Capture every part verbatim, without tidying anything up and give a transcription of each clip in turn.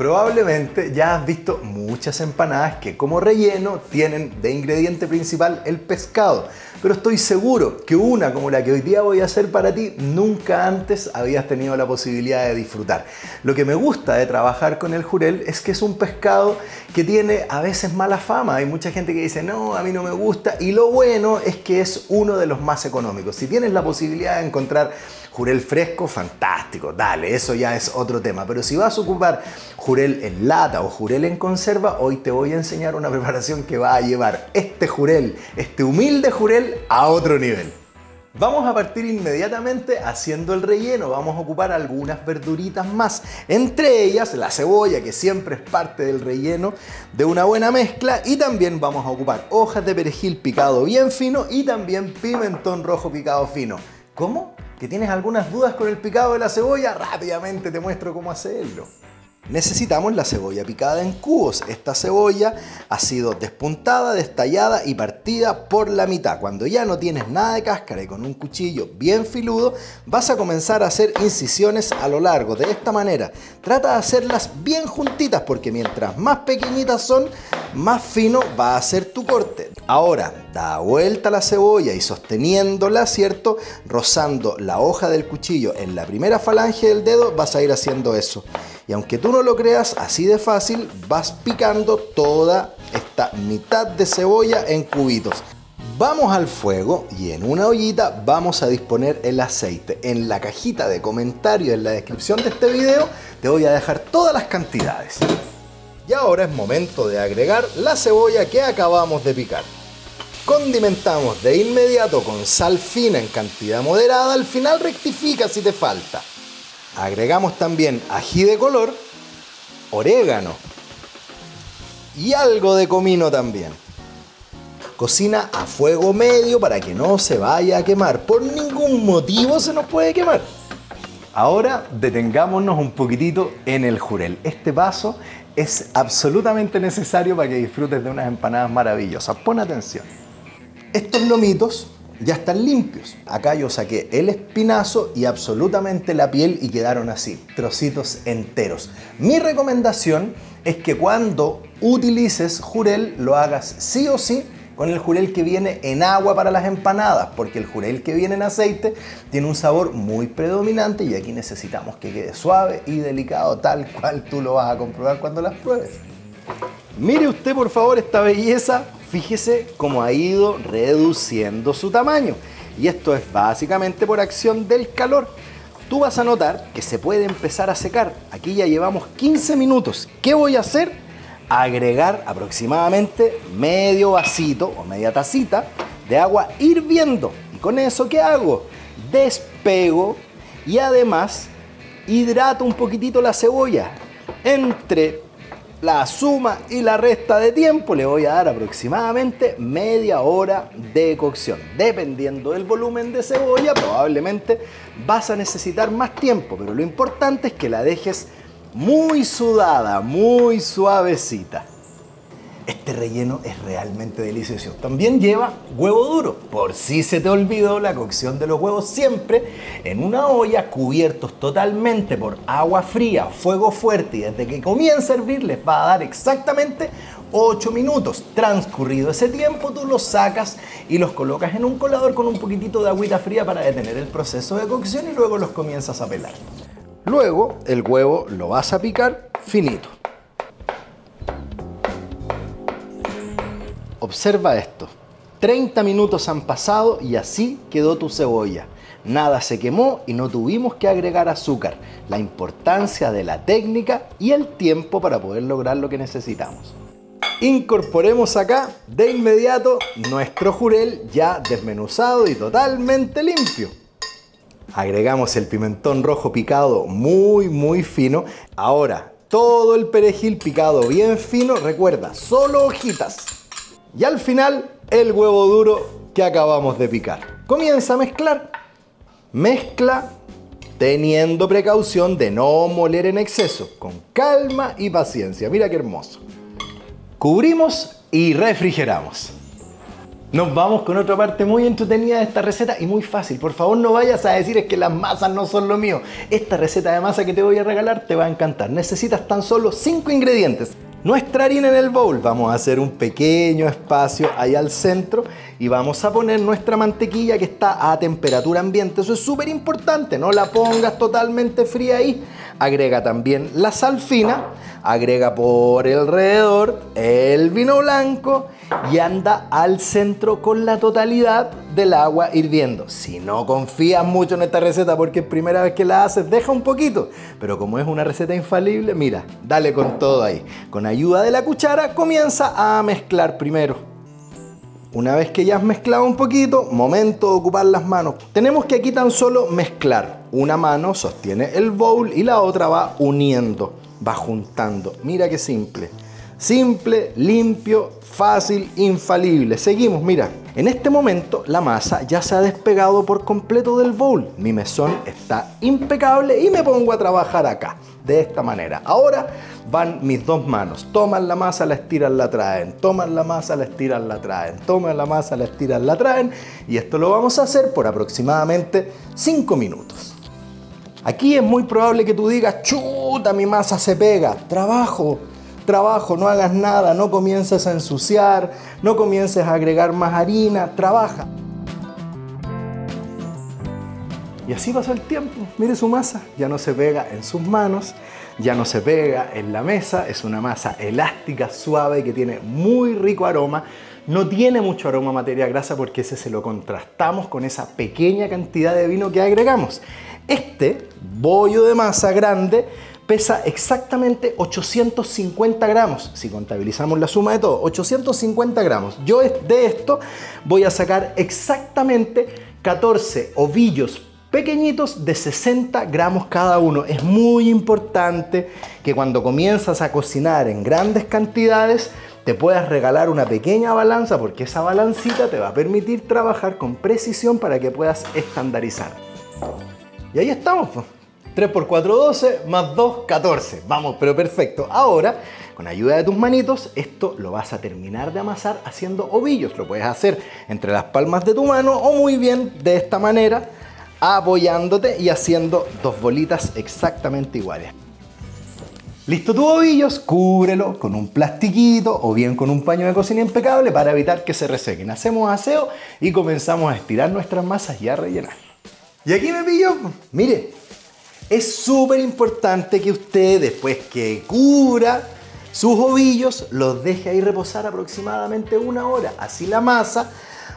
Probablemente ya has visto muchas empanadas que como relleno tienen de ingrediente principal el pescado, pero estoy seguro que una como la que hoy día voy a hacer para ti nunca antes habías tenido la posibilidad de disfrutar. Lo que me gusta de trabajar con el jurel es que es un pescado que tiene a veces mala fama. Hay mucha gente que dice no, a mí no me gusta, y lo bueno es que es uno de los más económicos. Si tienes la posibilidad de encontrar jurel fresco, fantástico, dale, eso ya es otro tema. Pero si vas a ocupar jurel en lata o jurel en conserva, hoy te voy a enseñar una preparación que va a llevar este jurel, este humilde jurel, a otro nivel. Vamos a partir inmediatamente haciendo el relleno. Vamos a ocupar algunas verduritas más, entre ellas la cebolla, que siempre es parte del relleno de una buena mezcla, y también vamos a ocupar hojas de perejil picado bien fino y también pimentón rojo picado fino. ¿Cómo? ¿Que tienes algunas dudas con el picado de la cebolla? Rápidamente te muestro cómo hacerlo. Necesitamos la cebolla picada en cubos. Esta cebolla ha sido despuntada, destallada y partida por la mitad. Cuando ya no tienes nada de cáscara y con un cuchillo bien filudo, vas a comenzar a hacer incisiones a lo largo de esta manera. Trata de hacerlas bien juntitas porque mientras más pequeñitas son, más fino va a ser tu corte. Ahora, da vuelta la cebolla y sosteniéndola, ¿cierto? Rozando la hoja del cuchillo en la primera falange del dedo, vas a ir haciendo eso. Y aunque tú no lo creas, así de fácil vas picando toda esta mitad de cebolla en cubitos. Vamos al fuego y en una ollita vamos a disponer el aceite. En la cajita de comentarios, en la descripción de este video, te voy a dejar todas las cantidades. Y ahora es momento de agregar la cebolla que acabamos de picar. Condimentamos de inmediato con sal fina en cantidad moderada, al final rectifica si te falta. Agregamos también ají de color, orégano y algo de comino también. Cocina a fuego medio para que no se vaya a quemar. Por ningún motivo se nos puede quemar. Ahora detengámonos un poquitito en el jurel. Este paso es absolutamente necesario para que disfrutes de unas empanadas maravillosas. Pon atención. Estos lomitos ya están limpios. Acá yo saqué el espinazo y absolutamente la piel y quedaron así, trocitos enteros. Mi recomendación es que cuando utilices jurel lo hagas sí o sí con el jurel que viene en agua para las empanadas, porque el jurel que viene en aceite tiene un sabor muy predominante y aquí necesitamos que quede suave y delicado, tal cual tú lo vas a comprobar cuando las pruebes. Mire usted por favor esta belleza. Fíjese cómo ha ido reduciendo su tamaño. Y esto es básicamente por acción del calor. Tú vas a notar que se puede empezar a secar. Aquí ya llevamos quince minutos. ¿Qué voy a hacer? Agregar aproximadamente medio vasito o media tacita de agua hirviendo. ¿Y con eso qué hago? Despego y además hidrato un poquitito la cebolla. Entre la suma y la resta de tiempo le voy a dar aproximadamente media hora de cocción. Dependiendo del volumen de cebolla, probablemente vas a necesitar más tiempo, pero lo importante es que la dejes muy sudada, muy suavecita. Este relleno es realmente delicioso. También lleva huevo duro. Por si se te olvidó, la cocción de los huevos siempre en una olla cubiertos totalmente por agua fría, fuego fuerte, y desde que comienza a hervir les va a dar exactamente ocho minutos. Transcurrido ese tiempo, tú los sacas y los colocas en un colador con un poquitito de agüita fría para detener el proceso de cocción y luego los comienzas a pelar. Luego el huevo lo vas a picar finito. Observa esto, treinta minutos han pasado y así quedó tu cebolla. Nada se quemó y no tuvimos que agregar azúcar. La importancia de la técnica y el tiempo para poder lograr lo que necesitamos. Incorporemos acá de inmediato nuestro jurel ya desmenuzado y totalmente limpio. Agregamos el pimentón rojo picado muy muy fino. Ahora todo el perejil picado bien fino, recuerda, solo hojitas. Y al final, el huevo duro que acabamos de picar. Comienza a mezclar. Mezcla teniendo precaución de no moler en exceso, con calma y paciencia. Mira qué hermoso. Cubrimos y refrigeramos. Nos vamos con otra parte muy entretenida de esta receta y muy fácil. Por favor, no vayas a decir es que las masas no son lo mío. Esta receta de masa que te voy a regalar te va a encantar. Necesitas tan solo cinco ingredientes. Nuestra harina en el bowl. Vamos a hacer un pequeño espacio ahí al centro y vamos a poner nuestra mantequilla que está a temperatura ambiente. Eso es súper importante, no la pongas totalmente fría ahí. Agrega también la sal fina, agrega por alrededor el vino blanco y anda al centro con la totalidad del agua hirviendo. Si no confías mucho en esta receta porque es primera vez que la haces, deja un poquito. Pero como es una receta infalible, mira, dale con todo ahí. Con ayuda de la cuchara comienza a mezclar primero. Una vez que ya has mezclado un poquito, momento de ocupar las manos. Tenemos que aquí tan solo mezclar. Una mano sostiene el bowl y la otra va uniendo, va juntando. Mira qué simple. Simple, limpio, fácil, infalible. Seguimos, mira. En este momento la masa ya se ha despegado por completo del bowl. Mi mesón está impecable y me pongo a trabajar acá, de esta manera. Ahora van mis dos manos. Toman la masa, la estiran, la traen. Toman la masa, la estiran, la traen. Toman la masa, la estiran, la traen. Y esto lo vamos a hacer por aproximadamente cinco minutos. Aquí es muy probable que tú digas, chuta, mi masa se pega. Trabajo. Trabajo, no hagas nada, no comiences a ensuciar, no comiences a agregar más harina, trabaja. Y así pasó el tiempo, mire su masa, ya no se pega en sus manos, ya no se pega en la mesa, es una masa elástica, suave, que tiene muy rico aroma. No tiene mucho aroma a materia grasa porque ese se lo contrastamos con esa pequeña cantidad de vino que agregamos. Este bollo de masa grande pesa exactamente ochocientos cincuenta gramos, si contabilizamos la suma de todo, ochocientos cincuenta gramos. Yo de esto voy a sacar exactamente catorce ovillos pequeñitos de sesenta gramos cada uno. Es muy importante que cuando comienzas a cocinar en grandes cantidades te puedas regalar una pequeña balanza, porque esa balancita te va a permitir trabajar con precisión para que puedas estandarizar. Y ahí estamos, pues. tres por cuatro, doce, más dos, catorce. Vamos, pero perfecto. Ahora, con ayuda de tus manitos, esto lo vas a terminar de amasar haciendo ovillos. Lo puedes hacer entre las palmas de tu mano o muy bien de esta manera, apoyándote y haciendo dos bolitas exactamente iguales. Listo tus ovillos, cúbrelo con un plastiquito o bien con un paño de cocina impecable para evitar que se resequen. Hacemos aseo y comenzamos a estirar nuestras masas y a rellenar. Y aquí me pillo, mire. Es súper importante que usted, después que cubra sus ovillos, los deje ahí reposar aproximadamente una hora. Así la masa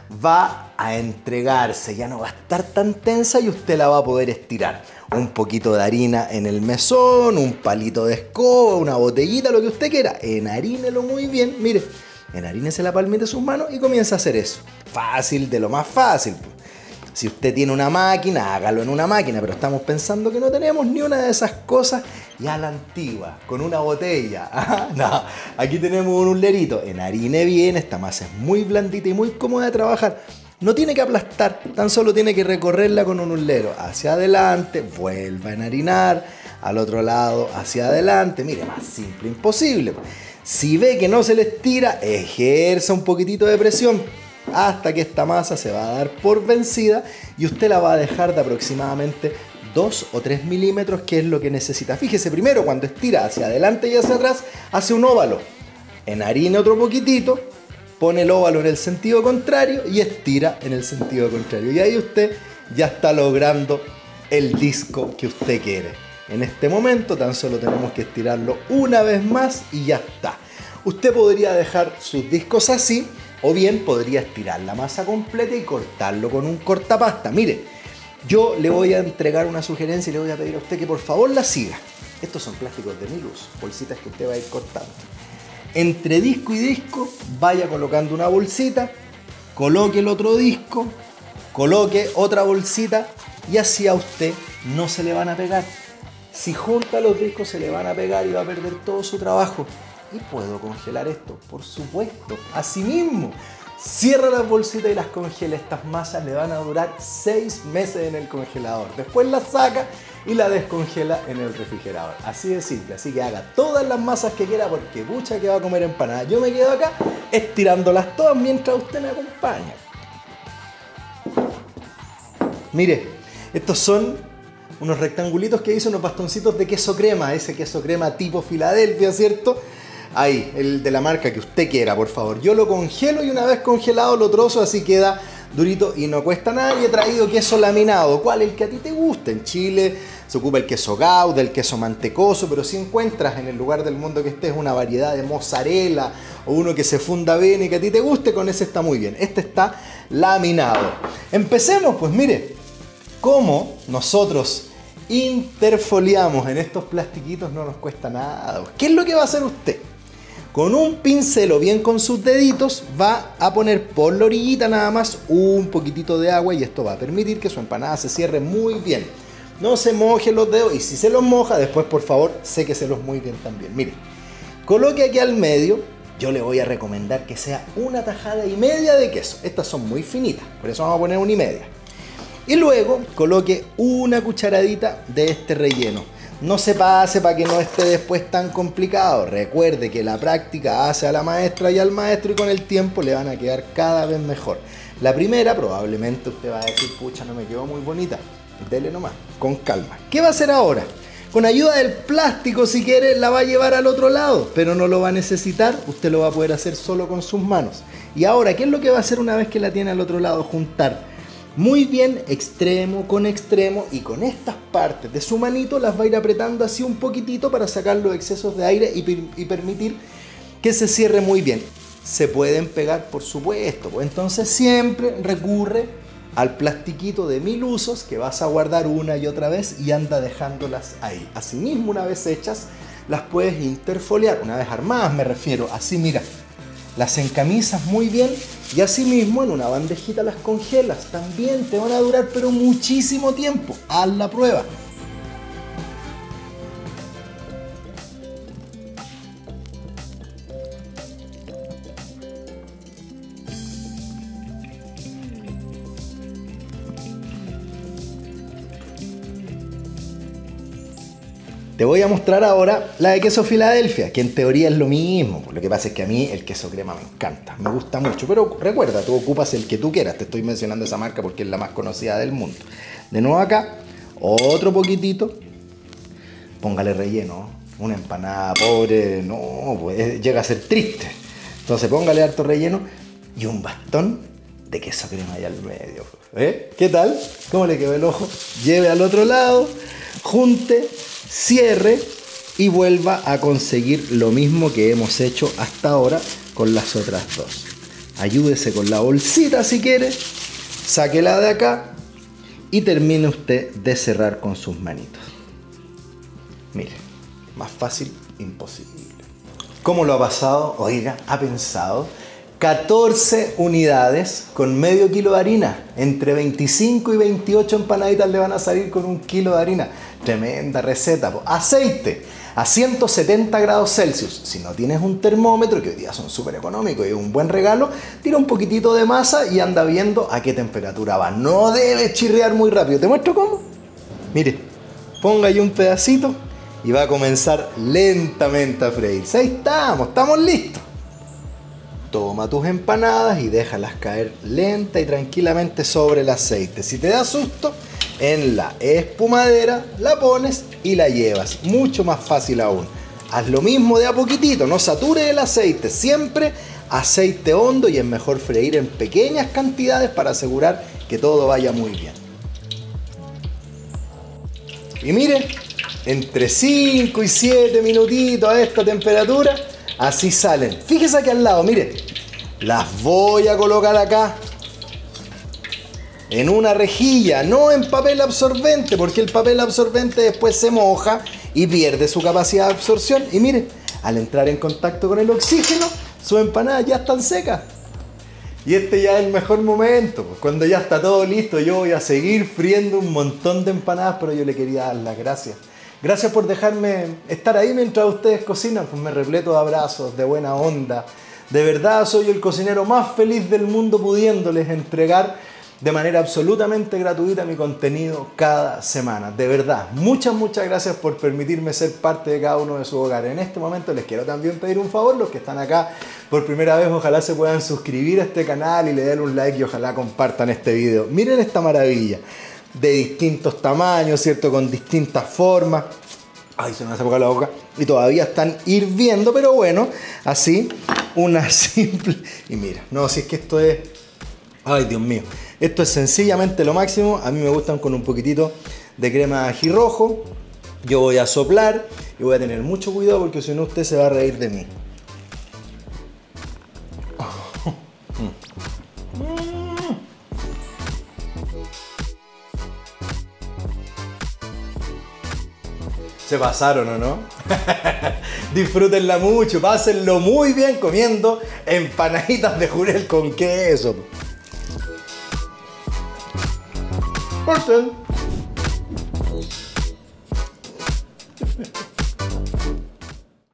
va a entregarse, ya no va a estar tan tensa y usted la va a poder estirar. Un poquito de harina en el mesón, un palito de escoba, una botellita, lo que usted quiera. Enharínelo muy bien, mire, enharínese la palmita de sus manos y comienza a hacer eso. Fácil, de lo más fácil. Si usted tiene una máquina, hágalo en una máquina, pero estamos pensando que no tenemos ni una de esas cosas y a la antigua, con una botella. No, aquí tenemos un hulerito. Enharine bien, esta masa es muy blandita y muy cómoda de trabajar. No tiene que aplastar, tan solo tiene que recorrerla con un hulero. Hacia adelante, vuelva a enharinar, al otro lado, hacia adelante. Mire, más simple imposible. Si ve que no se le estira, ejerza un poquitito de presión hasta que esta masa se va a dar por vencida y usted la va a dejar de aproximadamente dos o tres milímetros, que es lo que necesita. Fíjese, primero cuando estira hacia adelante y hacia atrás, hace un óvalo. Enharina otro poquitito, pone el óvalo en el sentido contrario y estira en el sentido contrario. Y ahí usted ya está logrando el disco que usted quiere. En este momento tan solo tenemos que estirarlo una vez más y ya está. Usted podría dejar sus discos así, o bien podría estirar la masa completa y cortarlo con un cortapasta. Mire, yo le voy a entregar una sugerencia y le voy a pedir a usted que por favor la siga. Estos son plásticos de mil usos, bolsitas que usted va a ir cortando. Entre disco y disco vaya colocando una bolsita, coloque el otro disco, coloque otra bolsita y así a usted no se le van a pegar. Si junta los discos se le van a pegar y va a perder todo su trabajo. ¿Y puedo congelar esto? Por supuesto, así mismo. Cierra las bolsitas y las congela. Estas masas le van a durar seis meses en el congelador. Después las saca y la descongela en el refrigerador. Así de simple. Así que haga todas las masas que quiera porque pucha que va a comer empanada. Yo me quedo acá estirándolas todas mientras usted me acompaña. Mire, estos son unos rectangulitos que hice, unos bastoncitos de queso crema. Ese queso crema tipo Filadelfia, ¿cierto? Ahí, el de la marca que usted quiera, por favor. Yo lo congelo y una vez congelado lo trozo, así queda durito y no cuesta nada. Y he traído queso laminado. ¿Cuál? El que a ti te guste. En Chile se ocupa el queso Gouda, el queso mantecoso, pero si encuentras en el lugar del mundo que estés una variedad de mozzarella o uno que se funda bien y que a ti te guste, con ese está muy bien. Este está laminado. Empecemos, pues mire, cómo nosotros interfoliamos en estos plastiquitos no nos cuesta nada. ¿Qué es lo que va a hacer usted? Con un pincel o bien con sus deditos va a poner por la orillita nada más un poquitito de agua y esto va a permitir que su empanada se cierre muy bien. No se moje los dedos y si se los moja después por favor séqueselos muy bien también. Mire, coloque aquí al medio, yo le voy a recomendar que sea una tajada y media de queso. Estas son muy finitas, por eso vamos a poner una y media. Y luego coloque una cucharadita de este relleno. No se pase para que no esté después tan complicado. Recuerde que la práctica hace a la maestra y al maestro y con el tiempo le van a quedar cada vez mejor. La primera probablemente usted va a decir, pucha, no me quedó muy bonita. Dele nomás, con calma. ¿Qué va a hacer ahora? Con ayuda del plástico, si quiere, la va a llevar al otro lado, pero no lo va a necesitar. Usted lo va a poder hacer solo con sus manos. Y ahora, ¿qué es lo que va a hacer una vez que la tiene al otro lado? Juntar muy bien extremo con extremo y con estas partes de su manito las va a ir apretando así un poquitito para sacar los excesos de aire y, per y permitir que se cierre muy bien. Se pueden pegar, por supuesto, pues entonces siempre recurre al plastiquito de mil usos que vas a guardar una y otra vez y anda dejándolas ahí. Asimismo, una vez hechas, las puedes interfoliar, una vez armadas me refiero, así mira. Las encamisas muy bien y asimismo en una bandejita las congelas. También te van a durar pero muchísimo tiempo. Haz la prueba. Te voy a mostrar ahora la de queso Filadelfia, que en teoría es lo mismo. Lo que pasa es que a mí el queso crema me encanta, me gusta mucho. Pero recuerda, tú ocupas el que tú quieras. Te estoy mencionando esa marca porque es la más conocida del mundo. De nuevo acá, otro poquitito. Póngale relleno. Una empanada pobre, no, pues llega a ser triste. Entonces póngale harto relleno y un bastón de queso crema ahí al medio. ¿Eh? ¿Qué tal? ¿Cómo le quedó el ojo? Lleve al otro lado, junte, cierre y vuelva a conseguir lo mismo que hemos hecho hasta ahora con las otras dos. Ayúdese con la bolsita si quiere, sáquela de acá y termine usted de cerrar con sus manitos. Mire, más fácil imposible. ¿Cómo lo ha pasado? Oiga, ¿ha pensado? catorce unidades con medio kilo de harina. Entre veinticinco y veintiocho empanaditas le van a salir con un kilo de harina. Tremenda receta. Aceite a ciento setenta grados Celsius. Si no tienes un termómetro, que hoy día son súper económicos y es un buen regalo, tira un poquitito de masa y anda viendo a qué temperatura va. No debe chirriar muy rápido. ¿Te muestro cómo? Mire, ponga ahí un pedacito y va a comenzar lentamente a freírse. Ahí estamos, estamos listos. Toma tus empanadas y déjalas caer lenta y tranquilamente sobre el aceite. Si te da susto, en la espumadera la pones y la llevas. Mucho más fácil aún. Haz lo mismo de a poquitito, no sature el aceite. Siempre aceite hondo y es mejor freír en pequeñas cantidades para asegurar que todo vaya muy bien. Y mire, entre cinco y siete minutitos a esta temperatura, así salen. Fíjese aquí al lado, mire. Las voy a colocar acá. En una rejilla, no en papel absorbente, porque el papel absorbente después se moja y pierde su capacidad de absorción. Y mire, al entrar en contacto con el oxígeno, sus empanadas ya están secas. Y este ya es el mejor momento, pues cuando ya está todo listo, yo voy a seguir friendo un montón de empanadas, pero yo le quería dar las gracias Gracias por dejarme estar ahí mientras ustedes cocinan, pues me repleto de abrazos, de buena onda. De verdad soy el cocinero más feliz del mundo pudiéndoles entregar de manera absolutamente gratuita mi contenido cada semana. De verdad, muchas, muchas gracias por permitirme ser parte de cada uno de sus hogares. En este momento les quiero también pedir un favor, los que están acá por primera vez, ojalá se puedan suscribir a este canal y le den un like y ojalá compartan este video. Miren esta maravilla, de distintos tamaños, ¿cierto? Con distintas formas. Ay, se me hace poca la boca. Y todavía están hirviendo, pero bueno, así, una simple... Y mira, no, si es que esto es... Ay, Dios mío. Esto es sencillamente lo máximo. A mí me gustan con un poquitito de crema de ají rojo. Yo voy a soplar y voy a tener mucho cuidado porque si no usted se va a reír de mí. Se pasaron, ¿o no? Disfrútenla mucho, pásenlo muy bien comiendo empanaditas de jurel con queso. Corten.